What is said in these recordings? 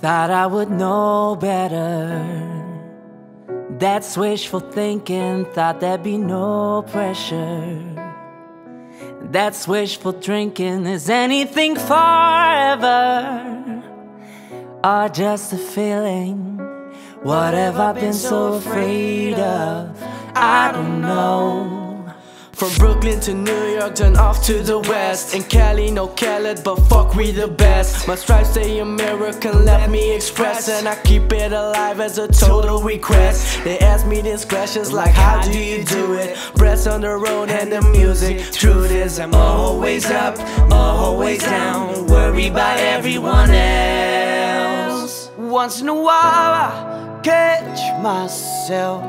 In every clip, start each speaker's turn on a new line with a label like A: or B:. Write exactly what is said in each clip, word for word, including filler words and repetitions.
A: Thought I would know better. That's wishful thinking. Thought there'd be no pressure. That's wishful drinking. Is anything forever, or just a feeling? What have I been so afraid of? I don't know.
B: From Brooklyn to New York, then off to the west. In Cali, no Khaled, but fuck, we the best. My stripes say American, let me express. And I keep it alive as a total request. They ask me these questions like, how do you do it? Breaths on the road and the music. Truth is, I'm always up, always down, worried about everyone else.
A: Once in a while I catch myself.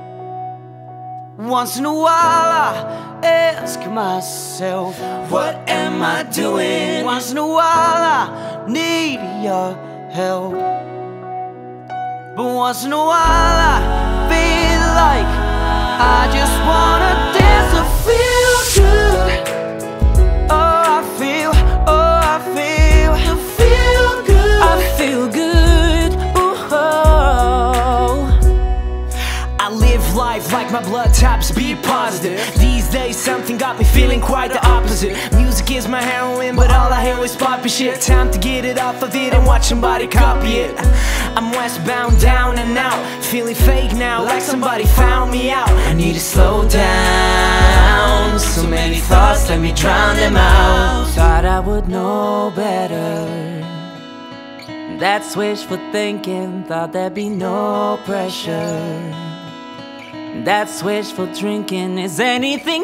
A: Once in a while I ask myself, what am I doing? Once in a while I need your help. But once in a while I feel like I just wanna dance to feel good. Oh, I feel, oh, I feel, I feel good. I feel good, ooh, oh.
B: I live life like my blood types be positive. These days something got me feeling quite the opposite. Music is my heroin, but all I hear is poppy shit. Time to get it off of it and watch somebody copy it. I'm westbound, down and out, feeling fake now, like somebody found me out.
A: I need to slow down. So many thoughts, let me drown them out. Thought I would know better. That's wishful thinking. Thought there'd be no pressure. That's wishful drinking. Is anything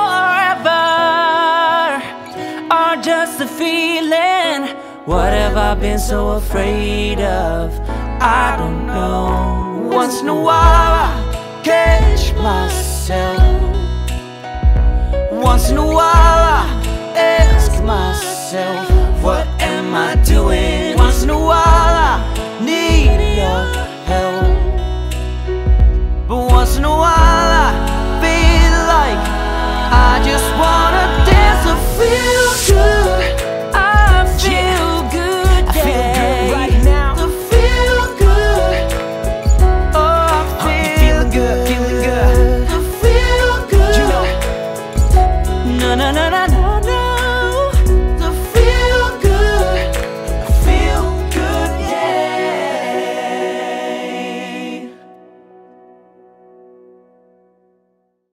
A: forever, or just a feeling? What have I been so afraid of? I don't know. Once in a while I catch myself. Once in a while I ask myself, what am I doing?